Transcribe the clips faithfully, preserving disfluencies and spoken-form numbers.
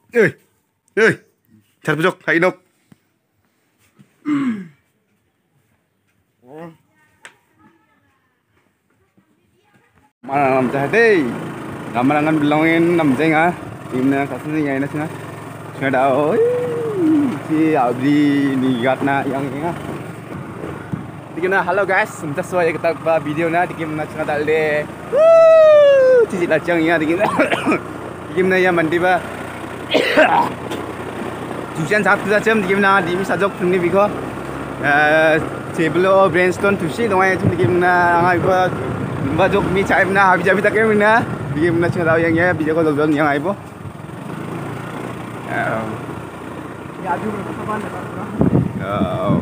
ơi ơi thật bujuk hai inok mana nam jahde namarangan belongin nam jenga timna kasih nyai na sina sina da oi si abdi ni gatna yang inga dikena halo guys semta suai kita ba video na dikimna sina dalde cici lacang ya dikena dikimna ya mandi ba tujuan satu jam dikimna di misajok ni biko table brainstorm tusi doang itu dikimna angai ba Bajok mi cai na habis habis tak kena na dia mana cakap tahu yang ya bija ko dol yang ai bo ya adu berapa ban oh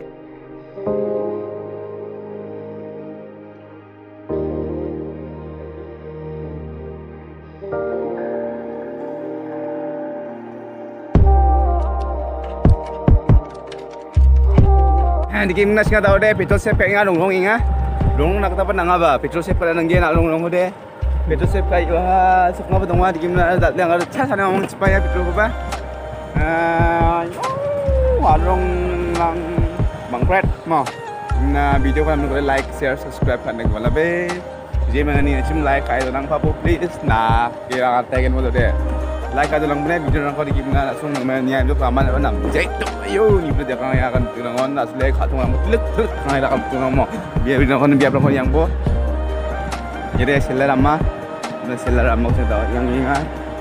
di game na cakap tahu deh petrol saya pengen long long inga long nak kata nang apa petrol sep pada nang dia nak long long de petrol sep kai wah sokna ba dongwa dikim na da yang ada cha sana ngomong supaya petrol ba ah warung lang bangpret mo na video kan ko like share subscribe kan nang wala be je mangani chim like kai nang pa please na kira kata kan mo de like ka lang bne video nang ko dikim na sung nang man nya do kaman nam jek to ayo ni bro jangan ya kan tunangon asle khatung am tlek tlek ngai la kam tunang mo biar biar kon biar kon yang bo jadi seller amma na seller amma ko tahu yang inga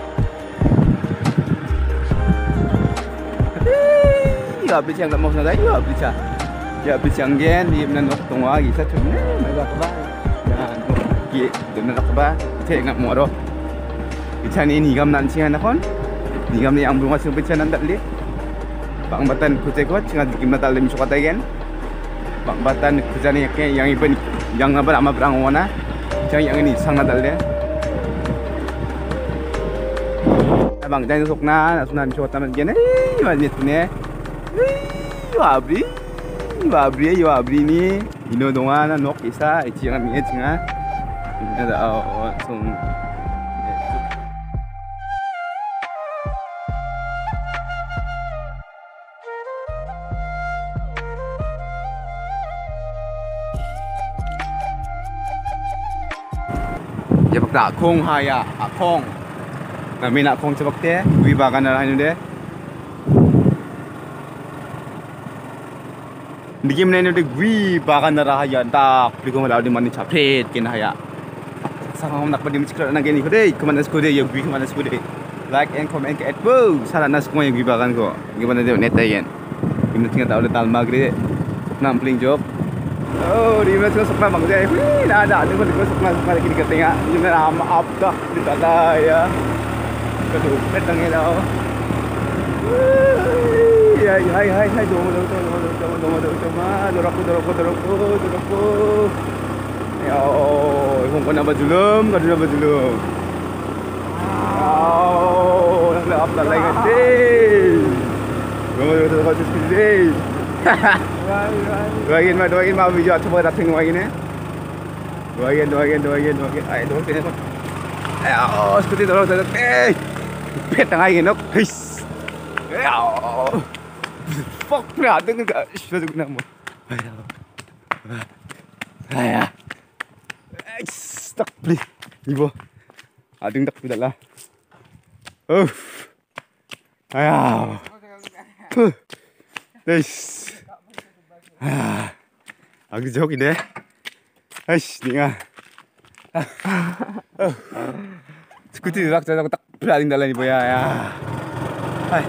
ya beli yang mau na ya beli cha ya beli yang gen di nan nok tungwa gi sa thum na ga ka ba ya no gi de na ka ba the ngam mo ro ichani ni gam nan chian na kon ni gam ni ang bunga su bicha nan datli bang batan kucai ko chinga dikim na talim su kata gen bang batan kujani yang iban yang apa nama berang wana jangan yang ini sang nadal deh bang jangan sokna nasunan coba taman gini wajib punya wabri wabri wabri ni ino dongan nok isa ichi yang minyak chinga ini ada sung ya pak kong haya akong kami nak kong cepak teh wi bagan arah ini deh dikim nene deh wi bagan arah ya tak beli kong di mana capret kena haya sama nak pada mesti nak gini kode kemana sekode ya wi kemana sekode like and comment ke adbo saran nas kong yang wi bagan ko gimana deh net ayen gimana tinggal tahu deh tal magre nam pling job oh di mana tu sokna bang jai hui dah ada tu pun sokna sokna lagi dekat tengah ini nama up dah di dalam ya kedua petang ni dah ya hai hai hai domo domo domo domo domo domo domo dorok dorok dorok dorok ya oh kong kena bajulum kena bajulum oh nak up dah lagi deh domo domo domo sekali doain mah doain mah video coba datang doain ya doain doain doain doain ayo doain sini mah ayo seperti dorong dorong eh pet tengah ini nok his ayo fuck ya dengan gak sudah guna mo ayo ayo stuck please ibu ading tak tidak lah uh ayo this ah, aku jauh ini, aish, ni ah, skuti rak jauh tak berani dalam ni boya ya, hai,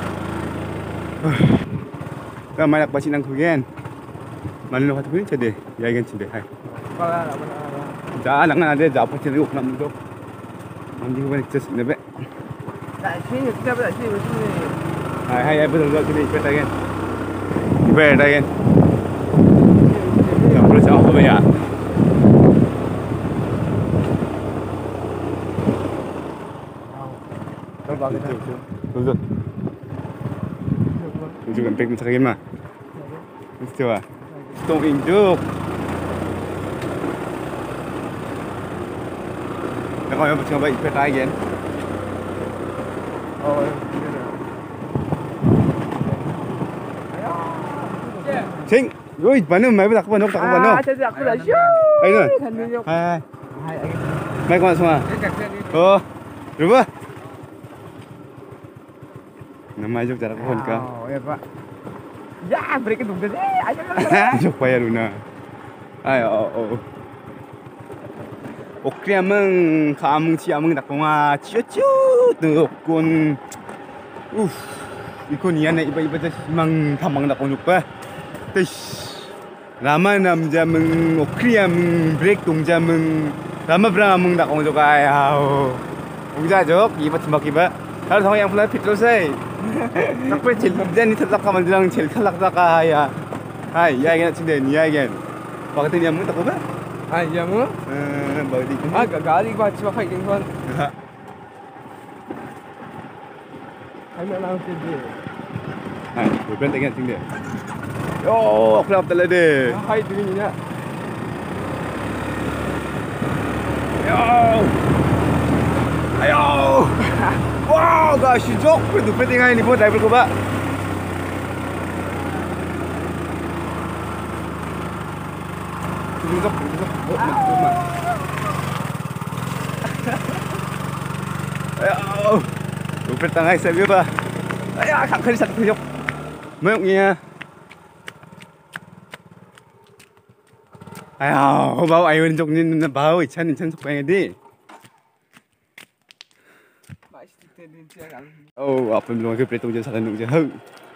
dah banyak basi nang kugen, mana nak kugen cede, ya kan cede, hai, jangan jangan ada jauh cedeuk nak mudo, mandi kugen cede nebe, tak sini kita berada sini sini, hai hai betul betul sini kita kan, kita kan. Boleh jauh apa ya? Betul betul. Tujuh kan pek macam mana? Mesti apa? Stong induk. Kalau yang macam apa? Ipet lagi kan? Oh. Sing. Ui, bano mai ba takbo nok takbo bano. Ah, jadi aku dah show. Ayo. Kan ni yok. Hai. Hai, lagi. Mai ko semua. Dekat sini. Oh. Ruba. Nama jok jarak kon ka. Oh, ya Pak. Ya, break itu dah. Eh, ayo. Jok payah Luna. Ay, oh, oh. Okey amang kamung si amang nak koma ciu-ciu tu kon. Uff. Ikon nian nak iba-iba dah mang kamang nak kon lupa. Tish. Lama namja meng okey amang break tungja meng lama berang amang nak kon jok ay. Ungja jok iba tembak iba. Kalau orang yang pula petrol saya. Nak pergi cil dan ni tetap kaman bilang cil kalak tak ya. Hai, ya kan cinde ni ya kan. Waktu ni amang tak apa? Ah, ya mu. Eh, bagi ni. Ah, gali gua cuma kai ding kon. Hai, nak langsung dia. Hai, bukan tengah cinde. Yo, aku nak telah deh. Hai, ding ni ya. Yo. Ayo. Wow, gosh, jok tu penting ni buat driver ko ba. Jok, jok, oh, macam mana? Ayo. Lupa tengah saya ba. Ayo, kak kali satu jok. Mau ni. Ayo, bau ayo jok ni bau ikan ikan sok pengen di. Oh, apa belum ke pretung je salah nuk je. Hau.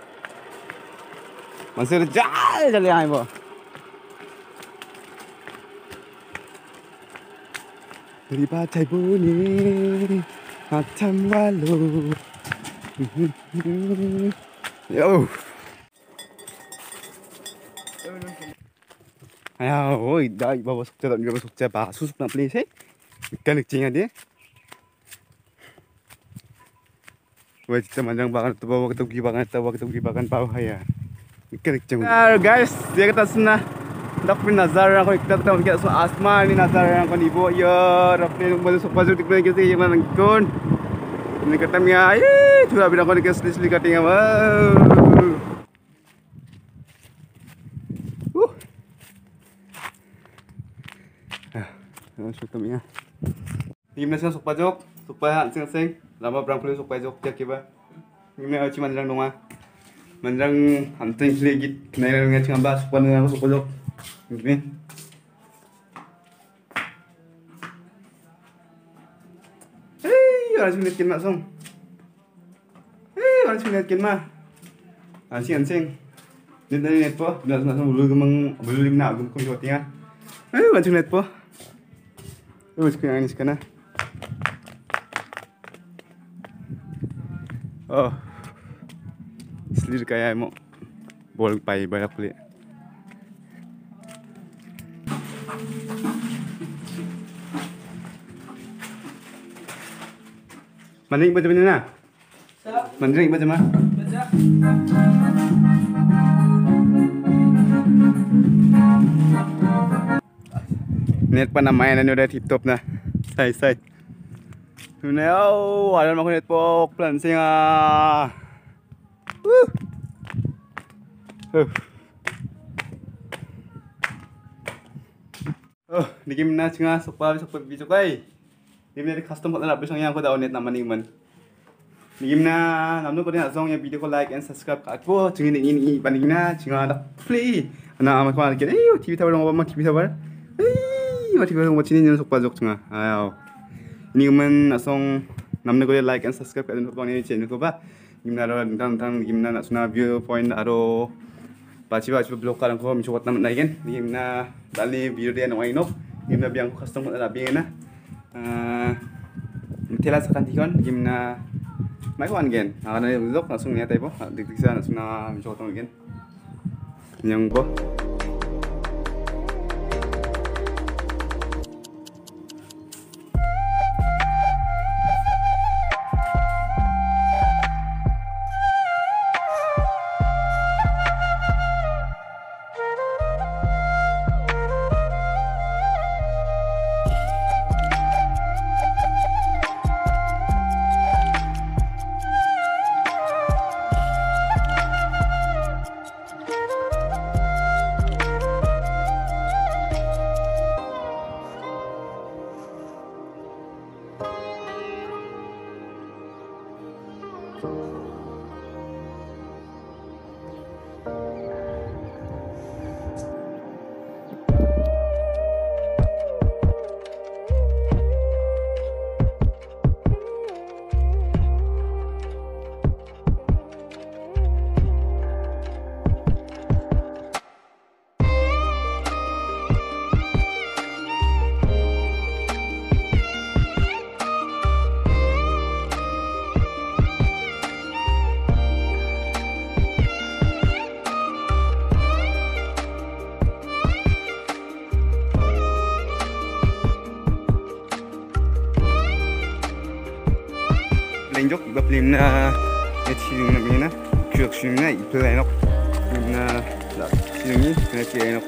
Masih rejal jale ai bo. Daripada bunyi macam walu. Yo. Ayo, oi, dah bawa sukca tak bawa sukca ba susuk nak beli sih. Ikan kecing dia. Wah, kita mandang banget tu bawa ketemu gibangan tahu ketemu gibangan bawah ya. Ikan kecing. Ah, guys, dia kata sana. Dak pun nazar aku kita tahu kita semua asma ni nazar aku ni bo ya. Rapi boleh sopa jadi boleh kita yang mana kon. Ni kata mia, eh, tu abis aku ni kes lisli kating apa. Uh. Ah, suka mia. Gimana sih sopa jok? Sopa sing-sing. Lama berang puluh supaya jok dia kiba. Ini aci manjang dong ah. Manjang hanting sedikit. Kenal dengan cingam bas. Supaya dengan aku supaya jok. Ini. Hei, orang sini kin masong. Hei, orang sini kin mah. Aci hansing. Ini tadi net po. Dah masong bulu gemeng bulu limna gum kum jotinya. Hei, orang sini net po. Terus kena ini sekarang. Oh, selir kayak mau bol pai banyak kulit. Manding baca mana na? Manding baca mana? Baca. Net pa namanya na udah tip top na. Say say. Neo, ada macam net pok plan singa. Uh. Uh. Oh, di game na singa sopa sopa video kay. Game na custom ko na bisang yang ko daw net naman man. Di game na namno ko din asong yung video ko like and subscribe ka ko. Tingin ini panig na singa da play. Ana amat ko alkin. Eh, T V tower ng mo T V tower. Eh, mati ko mo chinin yung sopa jok singa. Ayaw. Ini kemen asong namanya gue like and subscribe kat channel channel ko ba. Gimana ro tentang gimana nak suna view point aro baca baca blog kalang ko mencoba namat lagi kan. Gimana dali video dia nak inok. Gimana biang ko custom ko na biang na. Ah, tela sekan tikon gimana mai ko an gen. Akan ada blog langsung niat ibo. Dik-dik sa nak suna mencoba tong gen. Yang bo. Lenjok iba film na eting na mina kuak film na ipa enok film na la film ni na ti enok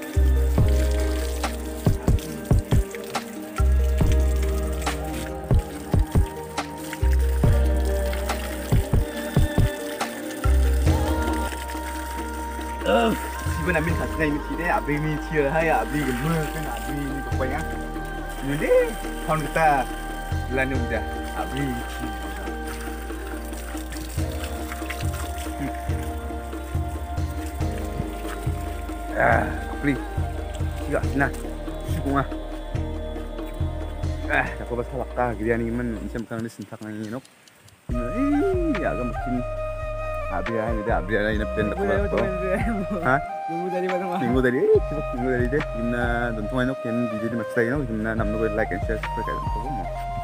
ờ si bên mình thật này mình chỉ để abi mình chia hay abi cái mưa cái abi mình có quay á mình đi còn người ta là nung đã abi chia ah beli juga nah sukunga ah aku basta lakta gilian ni man isam kang ni sintak nang inok eh agak mungkin abi ay ada abi ay na pen ko ha Minggu tadi mana mah? minggu tadi eh minggu tadi deh gimna dontung inok ken video di maksay inok gimna namno ko like and share subscribe ko mo